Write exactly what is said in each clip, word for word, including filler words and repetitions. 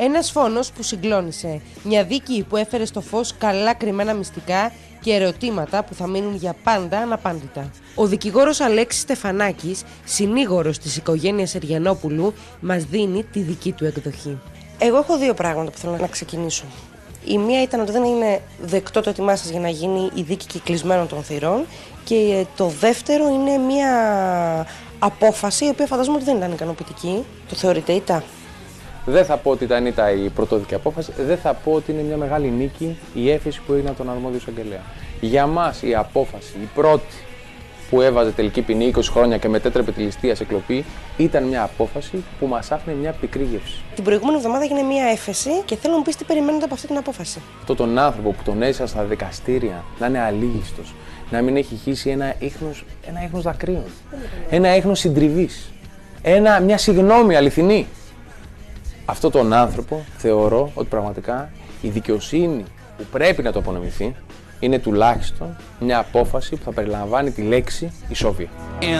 Ένας φόνος που συγκλώνησε. Μια δίκη που έφερε στο φως καλά κρυμμένα μυστικά και ερωτήματα που θα μείνουν για πάντα αναπάντητα. Ο δικηγόρος Αλέξης Στεφανάκης, συνήγορος της οικογένειας Εριανόπουλου, μας δίνει τη δική του εκδοχή. Εγώ έχω δύο πράγματα που θέλω να ξεκινήσω. Η μία ήταν ότι δεν είναι δεκτό το έτοιμά σας για να γίνει η δίκη κυκλισμένων των θυρών, και το δεύτερο είναι μια απόφαση η οποία φαντάζομαι ότι δεν ήταν ικανοποιητική. Το θεωρείτε ήττα? Δεν θα πω ότι ήταν ήττα η πρωτόδικη απόφαση, δεν θα πω ότι είναι μια μεγάλη νίκη η έφεση που έγινε από τον αρμόδιο εισαγγελέα. Για μας η απόφαση, η πρώτη που έβαζε τελική ποινή είκοσι χρόνια και μετέτρεπε τη ληστεία σε κλοπή, ήταν μια απόφαση που μας άφηνε μια πικρή γεύση. Την προηγούμενη εβδομάδα έγινε μια έφεση και θέλω να μου πεις τι περιμένετε από αυτή την απόφαση. Αυτό τον άνθρωπο που τον έζησα στα δικαστήρια να είναι αλήγιστος, να μην έχει χύσει ένα ίχνος, ένα ίχνος δακρύων, ένα ίχνος συντριβής, ένα, μια συγγνώμη αληθινή. Αυτό τον άνθρωπο θεωρώ ότι πραγματικά η δικαιοσύνη που πρέπει να το απονεμηθεί είναι τουλάχιστον μια απόφαση που θα περιλαμβάνει τη λέξη ισόβια.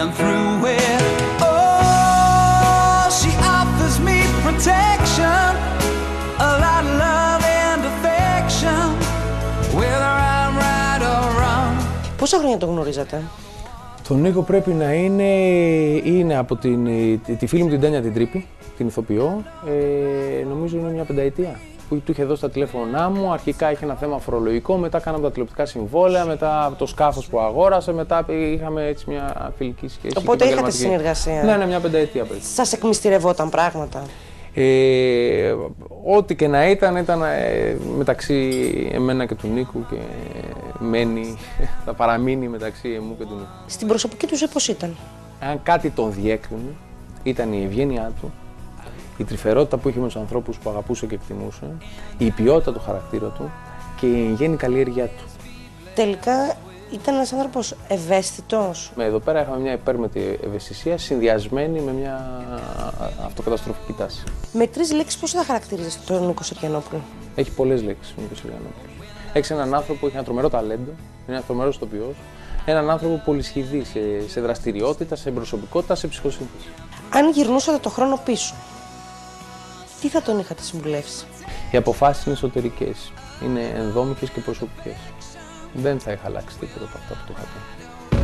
Πόσα χρόνια το γνωρίζατε? Τον Νίκο πρέπει να είναι, είναι από την, τη, τη φίλη μου την Τένια την Τρίπη, την ηθοποιώ, ε, νομίζω είναι μια πενταετία. Που του είχε δώσει τα τηλέφωνά μου, αρχικά είχε ένα θέμα φορολογικό, μετά κάναμε τα τηλεοπτικά συμβόλαια, μετά το σκάφος που αγόρασε, μετά είχαμε έτσι μια φιλική σχέση. Οπότε είχατε συνεργασία? Ναι, ναι, μια πενταετία πριν. Σας εκμυστηρευόταν πράγματα? Ε, ό,τι και να ήταν, ήταν ε, μεταξύ εμένα και του Νίκου και μένει, θα παραμείνει μεταξύ εμού και του Νίκου. Στην προσωπική του ζωή πώς ήταν? Αν κάτι τον διέκρινε, ήταν η ευγένειά του, η τρυφερότητα που είχε με τους ανθρώπους που αγαπούσε και εκτιμούσε, η ποιότητα του χαρακτήρα του και η εν γέννη καλλιέργειά του. Τελικά ήταν ένας άνθρωπος ευαίσθητος. Με εδώ πέρα είχαμε μια υπέρμετη ευαισθησία συνδυασμένη με μια αυτοκαταστροφική τάση. Με τρεις λέξεις πώς θα χαρακτηρίζεις τον Νίκο Συριανόπουλο? Έχει πολλές λέξεις ο Νίκος Συριανόπουλος. Έχει έναν άνθρωπο που έχει ένα τρομερό ταλέντο, είναι ένα τρομερός ηθοποιός, έναν άνθρωπο πολυσχηδή σε, σε δραστηριότητα, σε προσωπικότητα, σε ψυχοσύνθεση. Αν γυρνούσατε το χρόνο πίσω, τι θα τον είχατε συμβουλεύσει? Οι αποφάσεις είναι εσωτερικές, είναι ενδόμικες και προσωπικές. Δεν θα είχα αλλάξει τίποτα από αυτά που το είχα πει.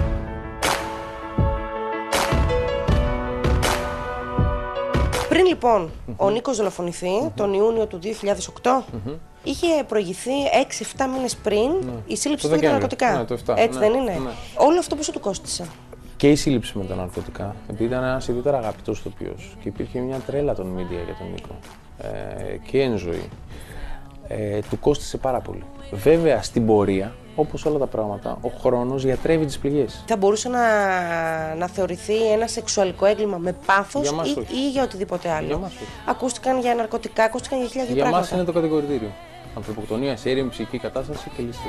Πριν λοιπόν mm-hmm. ο Νίκος δολοφονηθεί mm-hmm. τον Ιούνιο του δύο χιλιάδες οκτώ, mm-hmm. είχε προηγηθεί έξι εφτά μήνες πριν mm-hmm. η σύλληψη του για τα ναρκωτικά. Ναι, το επτά. Έτσι Ναι, δεν είναι? Ναι. Όλο αυτό πόσο του κόστισε? Και η σύλληψη με τα ναρκωτικά, επειδή ήταν ένας ιδιαίτερα αγαπητός ηθοποιός και υπήρχε μια τρέλα των media για τον Νίκο ε, και εν ζωή, ε, του κόστισε πάρα πολύ. Βέβαια στην πορεία, όπως όλα τα πράγματα, ο χρόνος γιατρεύει τις πληγές. Θα μπορούσε να, να θεωρηθεί ένα σεξουαλικό έγκλημα με πάθος ή, ή για οτιδήποτε άλλο? Για μας, ακούστηκαν για ναρκωτικά, ακούστηκαν για χίλια δύο πράγματα. Για μας είναι το κατηγορητήριο. Ανθρωποκτονία σε ήρεμη ψυχική κατάσταση και ληστεία.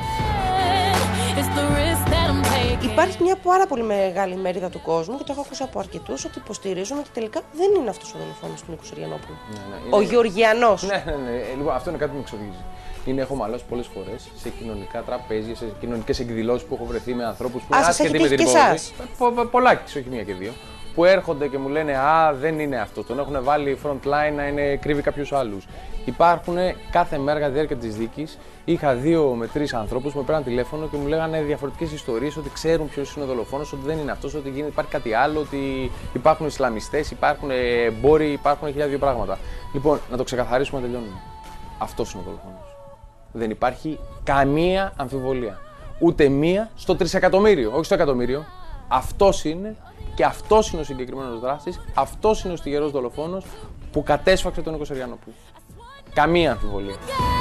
Υπάρχει μια πάρα πολύ μεγάλη μερίδα του κόσμου και το έχω ακούσει από αρκετούς ότι υποστηρίζουν ότι τελικά δεν είναι αυτός ο δολοφόνος του Νίκου Συριανόπουλου. Ναι, ναι, είναι... Ο Γεωργιανός. Ναι, ναι, ναι. Ε, λοιπόν, αυτό είναι κάτι που με εξοργίζει. Είναι, έχω μαλώσει πολλές φορές σε κοινωνικά τραπέζια, σε κοινωνικές εκδηλώσεις που έχω βρεθεί με ανθρώπους που είναι άσχετοι με την υπόθεση. Πο, πο, Πολλάκι, όχι μία και δύο. Που έρχονται και μου λένε «Α, δεν είναι αυτό». Τον έχουν βάλει front line να είναι, κρύβει κάποιους άλλους. Υπάρχουν κάθε μέρα κατά τη διάρκεια της δίκης. Είχα δύο με τρεις ανθρώπους που με πήραν τηλέφωνο και μου λέγανε διαφορετικές ιστορίες, ότι ξέρουν ποιος είναι ο δολοφόνος, ότι δεν είναι αυτός, ότι γίνεται, υπάρχει κάτι άλλο, ότι υπάρχουν Ισλαμιστές, υπάρχουν εμπόροι, υπάρχουν χιλιάδες δύο πράγματα. Λοιπόν, να το ξεκαθαρίσουμε να τελειώνουμε. Αυτός είναι ο δολοφόνος. Δεν υπάρχει καμία αμφιβολία. Ούτε μία στο τρισεκατομμύριο, όχι στο εκατομμύριο. Αυτός είναι και αυτός είναι ο συγκεκριμένος δράστης, αυτός είναι ο στιγερός δολοφόνος που κατέσφαξε τον Νίκο Συριανόπουλο. Καμία αμφιβολία.